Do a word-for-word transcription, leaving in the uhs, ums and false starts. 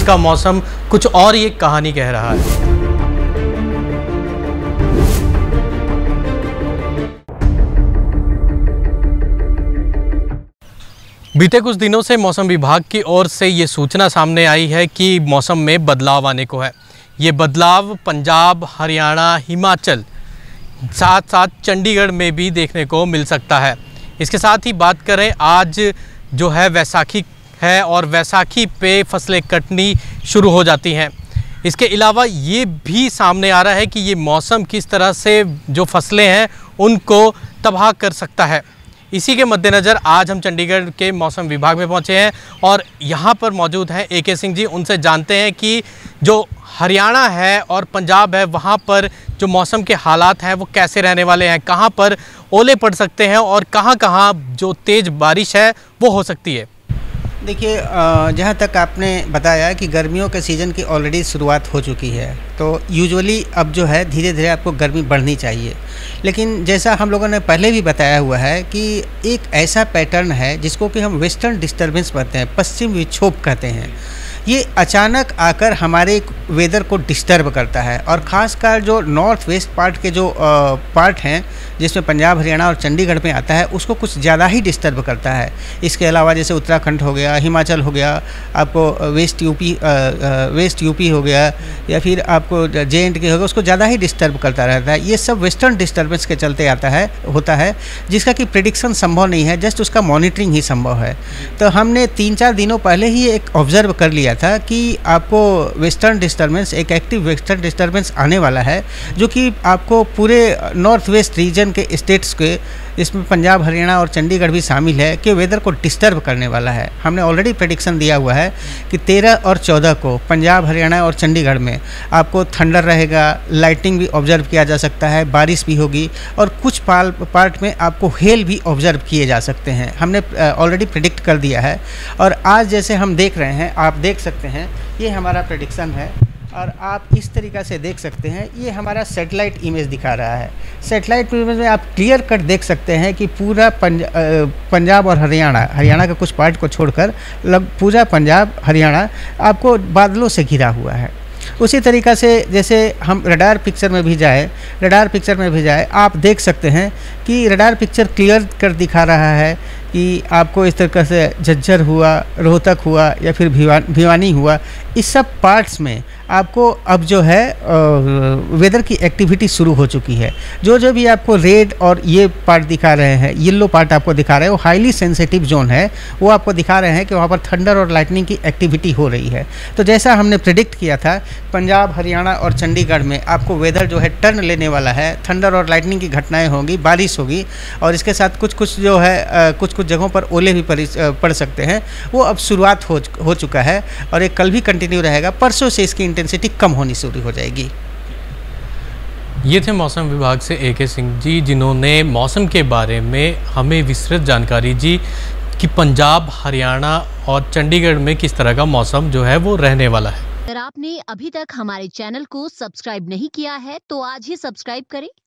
का मौसम कुछ और ही एक कहानी कह रहा है। बीते कुछ दिनों से मौसम विभाग की ओर से ये सूचना सामने आई है कि मौसम में बदलाव आने को है। ये बदलाव पंजाब, हरियाणा, हिमाचल, साथ साथ चंडीगढ़ में भी देखने को मिल सकता है। इसके साथ ही बात करें, आज जो है वैसाखी है और वैसाखी पे फसलें कटनी शुरू हो जाती हैं। इसके अलावा ये भी सामने आ रहा है कि ये मौसम किस तरह से जो फसलें हैं उनको तबाह कर सकता है। इसी के मद्देनज़र आज हम चंडीगढ़ के मौसम विभाग में पहुंचे हैं और यहाँ पर मौजूद हैं ए के सिंह जी। उनसे जानते हैं कि जो हरियाणा है और पंजाब है वहाँ पर जो मौसम के हालात हैं वो कैसे रहने वाले हैं, कहाँ पर ओले पड़ सकते हैं और कहाँ कहाँ जो तेज़ बारिश है वो हो सकती है। देखिए, जहाँ तक आपने बताया कि गर्मियों के सीज़न की ऑलरेडी शुरुआत हो चुकी है, तो यूजुअली अब जो है धीरे धीरे आपको गर्मी बढ़नी चाहिए। लेकिन जैसा हम लोगों ने पहले भी बताया हुआ है कि एक ऐसा पैटर्न है जिसको कि हम वेस्टर्न डिस्टर्बेंस कहते हैं, पश्चिम विक्षोभ कहते हैं। ये अचानक आकर हमारे वेदर को डिस्टर्ब करता है और ख़ासकर जो नॉर्थ वेस्ट पार्ट के जो पार्ट हैं जिसमें पंजाब, हरियाणा और चंडीगढ़ में आता है उसको कुछ ज़्यादा ही डिस्टर्ब करता है। इसके अलावा जैसे उत्तराखंड हो गया, हिमाचल हो गया, आपको वेस्ट यूपी वेस्ट यूपी हो गया या फिर आपको जे एंड के हो गया, उसको ज़्यादा ही डिस्टर्ब करता रहता है। ये सब वेस्टर्न डिस्टर्बेंस के चलते आता है होता है जिसका कि प्रिडिक्शन संभव नहीं है, जस्ट उसका मॉनिटरिंग ही संभव है। तो हमने तीन चार दिनों पहले ही एक ऑब्जर्व कर लिया था कि आपको वेस्टर्न डिस्टर्बेंस, एक एक्टिव वेस्टर्न डिस्टर्बेंस आने वाला है जो कि आपको पूरे नॉर्थ वेस्ट रीजन के स्टेट्स के, इसमें पंजाब, हरियाणा और चंडीगढ़ भी शामिल है, कि वेदर को डिस्टर्ब करने वाला है। हमने ऑलरेडी प्रेडिक्शन दिया हुआ है कि तेरह और चौदह को पंजाब, हरियाणा और चंडीगढ़ में आपको थंडर रहेगा, लाइटिंग भी ऑब्जर्व किया जा सकता है, बारिश भी होगी और कुछ पार्ट में आपको हेल भी ऑब्जर्व किए जा सकते हैं। हमने ऑलरेडी प्रेडिक्ट कर दिया है और आज जैसे हम देख रहे हैं, आप देख सकते हैं ये हमारा प्रेडिक्शन है और आप इस तरीक़ा से देख सकते हैं, ये हमारा सैटेलाइट इमेज दिखा रहा है। सैटेलाइट इमेज में आप क्लियर कट देख सकते हैं कि पूरा पंजा, पंजाब और हरियाणा, हरियाणा के कुछ पार्ट को छोड़कर लग पूरा पंजाब, हरियाणा आपको बादलों से घिरा हुआ है। उसी तरीक़ा से जैसे हम रडार पिक्चर में भी जाए रडार पिक्चर में भी जाए आप देख सकते हैं कि रडार पिक्चर क्लियर कर दिखा रहा है कि आपको इस तरीक़े से झज्जर हुआ, रोहतक हुआ या फिर भिवा भिवानी हुआ, इस सब पार्ट्स में आपको अब जो है वेदर की एक्टिविटी शुरू हो चुकी है। जो जो भी आपको रेड और ये पार्ट दिखा रहे हैं, येलो पार्ट आपको दिखा रहे हैं, वो हाईली सेंसिटिव जोन है, वो आपको दिखा रहे हैं कि वहाँ पर थंडर और लाइटनिंग की एक्टिविटी हो रही है। तो जैसा हमने प्रेडिक्ट किया था, पंजाब, हरियाणा और चंडीगढ़ में आपको वेदर जो है टर्न लेने वाला है, थंडर और लाइटनिंग की घटनाएँ होंगी, बारिश होगी और इसके साथ कुछ कुछ जो है कुछ कुछ जगहों पर ओले भी पड़ सकते हैं। वो अब शुरुआत हो हो चुका है और ये कल भी कंटिन्यू रहेगा। परसों से इसकी इंटेंसिटी कम होनी शुरू हो जाएगी। ये थे मौसम विभाग से ए के सिंह जी, जिन्होंने मौसम के बारे में हमें विस्तृत जानकारी दी कि पंजाब, हरियाणा और चंडीगढ़ में किस तरह का मौसम जो है वो रहने वाला है। अगर आपने अभी तक हमारे चैनल को सब्सक्राइब नहीं किया है तो आज ही सब्सक्राइब करें